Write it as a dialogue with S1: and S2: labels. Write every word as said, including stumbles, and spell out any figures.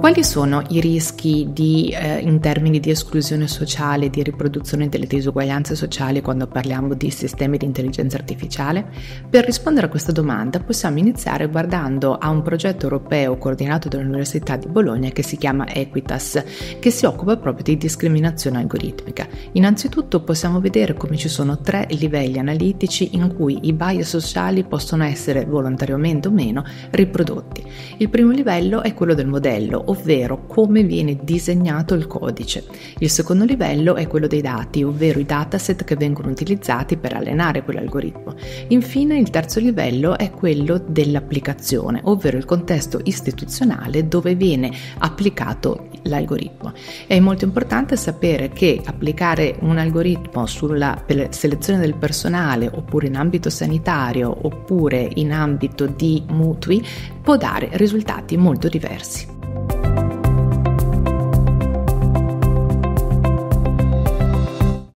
S1: Quali sono i rischi di, eh, in termini di esclusione sociale, di riproduzione delle disuguaglianze sociali quando parliamo di sistemi di intelligenza artificiale? Per rispondere a questa domanda possiamo iniziare guardando a un progetto europeo coordinato dall'Università di Bologna che si chiama Equitas, che si occupa proprio di discriminazione algoritmica. Innanzitutto possiamo vedere come ci sono tre livelli analitici in cui i bias sociali possono essere volontariamente o meno riprodotti. Il primo livello è quello del modello, ovvero come viene disegnato il codice. Il secondo livello è quello dei dati, ovvero i dataset che vengono utilizzati per allenare quell'algoritmo. Infine il terzo livello è quello dell'applicazione, ovvero il contesto istituzionale dove viene applicato l'algoritmo. È molto importante sapere che applicare un algoritmo sulla per selezione del personale, oppure in ambito sanitario, oppure in ambito di mutui, può dare risultati molto diversi.